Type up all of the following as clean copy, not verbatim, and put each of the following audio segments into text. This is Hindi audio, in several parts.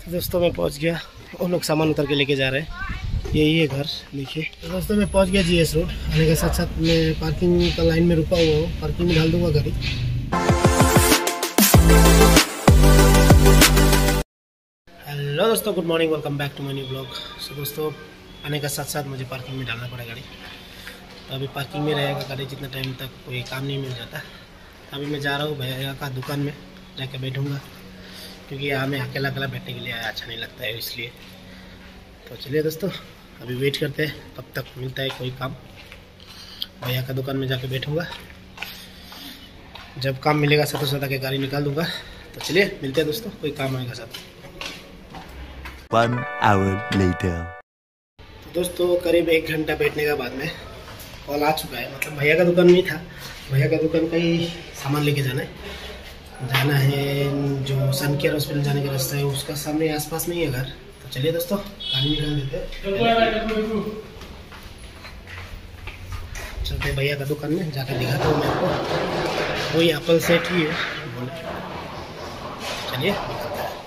तो दोस्तों मैं पहुंच गया, वो लोग सामान उतर के लेके जा रहे हैं। यही है घर, देखिए। तो दोस्तों मैं पहुंच गया जीएस रोड। आने के साथ साथ मैं पार्किंग का लाइन में रुका हुआ हूँ, पार्किंग में डाल दूंगा गाड़ी। हेलो दोस्तों, good morning, welcome back to my new blog. So दोस्तों आने का साथ साथ मुझे पार्किंग में डालना पड़ेगा गाड़ी। तो अभी पार्किंग में रहेगा गाड़ी जितना टाइम तक कोई काम नहीं मिल जाता। अभी मैं जा रहा हूँ भैया का दुकान में जाके बैठूँगा, क्योंकि यहाँ में अकेला अकेला बैठने के लिए अच्छा नहीं लगता है, इसलिए। तो चलिए दोस्तों अभी वेट करते हैं, कब तक मिलता है कोई काम। भैया का दुकान में जाके बैठूँगा, जब काम मिलेगा साथों साथ आके गाड़ी निकाल दूँगा। तो चलिए मिलते हैं दोस्तों, कोई काम आएगा साथ। 1 hour later। तो दोस्तों करीब 1 घंटा बैठने के बाद में कॉल आ चुका है। मतलब भैया का दुकान में था, भैया का दुकान का ही सामान लेके जाना है। जो सन केयर हॉस्पिटल जाने का रास्ता है उसका सामने आसपास में ही है घर। तो चलिए दोस्तों गाड़ी निकाल देते हैं, चलते हैं भैया का दुकान में, जाकर दिखाता हूँ मैं आपको। वही एप्पल सेट ही है, चलिए निकलते हैं।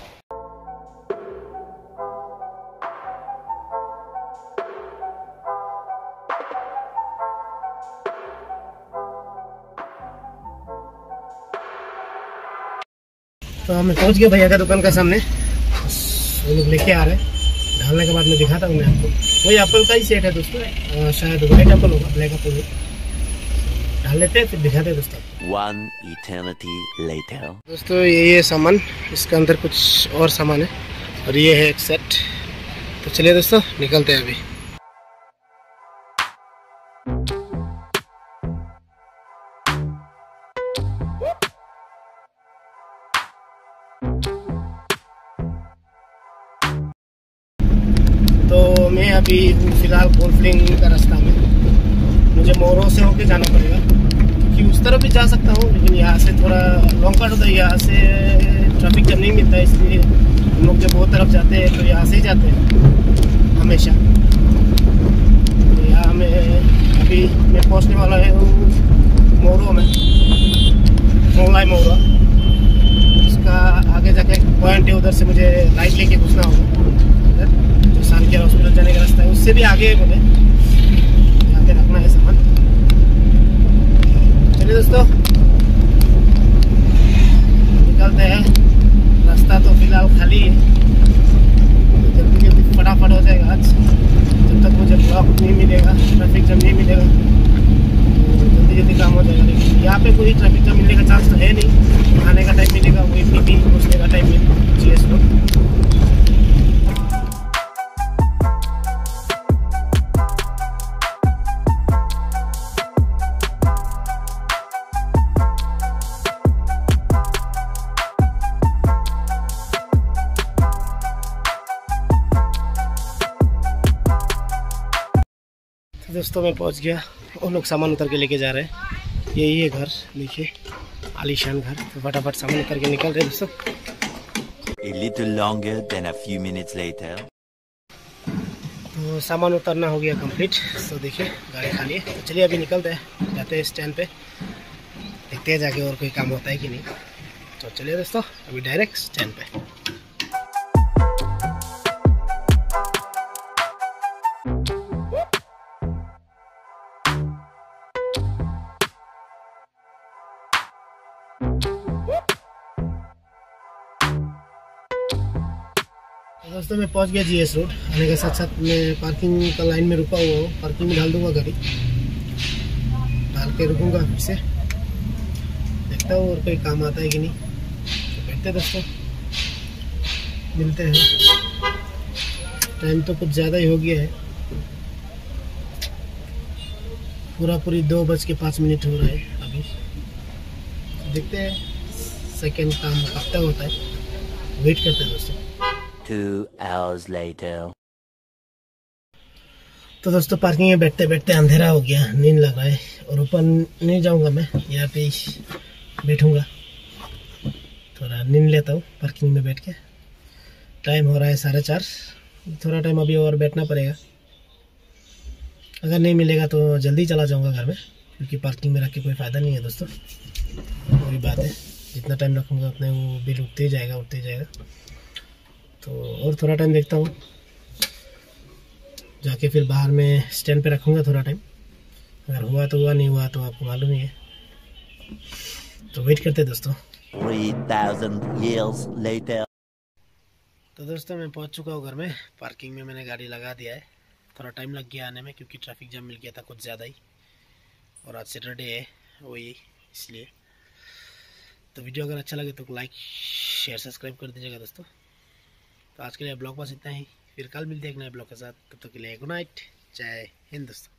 तो हम पहुंच गए भैया का दुकान का सामने, वो लोग लेके आ रहे हैं। ढालने के बाद मैं दिखाता हूँ मैं आपको। वही एप्पल का ही सेट है दोस्तों, शायद वाइट एप्पल होगा, ब्लैक एप्पल होगा। ढाल लेते हैं फिर दिखाते हैं दोस्तों। 1 eternity later। दोस्तों ये है सामान, इसके अंदर कुछ और सामान है और ये है एक सेट। तो चलिए दोस्तों निकलते हैं अभी। तो मैं अभी फिलहाल कोल्फलिंग का रास्ता में, मुझे मोरो से होके जाना पड़ेगा, क्योंकि उस तरफ भी जा सकता हूँ, लेकिन यहाँ से थोड़ा लॉन्ग कट होता है। यहाँ से ट्रैफिक जब नहीं मिलता है, इसलिए हम लोग जब वो तरफ जाते हैं तो यहाँ से ही जाते हैं हमेशा। तो यहाँ में अभी मैं पहुँचने वाला है मोरो में, मोंगलाई मोरो। उसका आगे जाके एक पॉइंट है, उधर से मुझे राइट लेके घुसना होगा। जो सन केयर हॉस्पिटल जाने का रास्ता है उससे भी आगे है, बोले आगे रखना है सामान। चलिए दोस्तों निकलते हैं। रास्ता तो फिलहाल खाली है, जल्दी जल्दी फटाफट हो जाएगा आज। जब तक मुझे ब्लॉक नहीं मिलेगा, ट्रैफिक जम नहीं मिलेगा, तो जल्दी जल्दी काम हो जाएगा। लेकिन यहाँ पे कोई ट्रैफिक जम मिलने का चांस तो है नहीं। आने का टाइम मिलेगा वही पीपी घुसने का टाइम मिलेगा जीएस रोड। दोस्तों मैं पहुंच गया, वो लोग सामान उतर के लेके जा रहे हैं। यही है घर, देखिए आलीशान घर। तो फटाफट सामान उतर के निकल रहे हैं दोस्तों। A little longer than a few minutes later। तो सामान उतरना हो गया कंप्लीट। तो देखिए गाड़ी खाली है। तो चलिए अभी निकलते हैं, जाते हैं स्टैंड पे, देखते हैं जाके और कोई काम होता है कि नहीं। तो चलिए दोस्तों अभी डायरेक्ट स्टैंड पे। दोस्तों मैं पहुंच गया जीएस रोड। आने के साथ साथ मैं पार्किंग का लाइन में रुका हुआ हूँ, पार्किंग में डाल दूंगा गाड़ी। डाल के रुकूंगा, फिर से देखता हूँ और कोई काम आता है कि नहीं। तो बैठते दोस्तों, मिलते हैं। टाइम तो कुछ ज़्यादा ही हो गया है, पूरी 2:05 हो रहा है अभी। देखते हैं सेकेंड काम कब तक होता है, वेट करते हैं दोस्तों। 2 hours later। तो दोस्तों पार्किंग में बैठते बैठते अंधेरा हो गया, नींद लग रहा है। और ऊपर नहीं जाऊंगा मैं, यहाँ पे ही बैठूंगा, थोड़ा नींद लेता हूँ पार्किंग में बैठ के। टाइम हो रहा है 4:30, थोड़ा टाइम अभी और बैठना पड़ेगा। अगर नहीं मिलेगा तो जल्दी चला जाऊंगा घर में, क्योंकि पार्किंग में रख के कोई फ़ायदा नहीं है दोस्तों। वही बात है, जितना टाइम रखूँगा उतना वो बिल उठते ही जाएगा। तो और थोड़ा टाइम देखता हूँ, जाके फिर बाहर में स्टैंड पे रखूँगा थोड़ा टाइम। अगर हुआ तो हुआ, नहीं हुआ तो आपको मालूम ही है। तो वेट करते हैं दोस्तों। 3,000 years later. तो दोस्तों मैं पहुंच चुका हूँ घर में। पार्किंग में मैंने गाड़ी लगा दिया है। थोड़ा टाइम लग गया आने में क्योंकि ट्रैफिक जाम मिल गया था कुछ ज़्यादा ही, और आज सैटरडे है वही इसलिए। तो वीडियो अगर अच्छा लगे तो लाइक शेयर सब्सक्राइब कर दीजिएगा दोस्तों। तो आज के लिए ब्लॉग बस इतना ही, फिर कल मिलते हैं एक नए ब्लॉग के साथ। तब तक के लिए गुड नाइट, जय हिंद दोस्तों।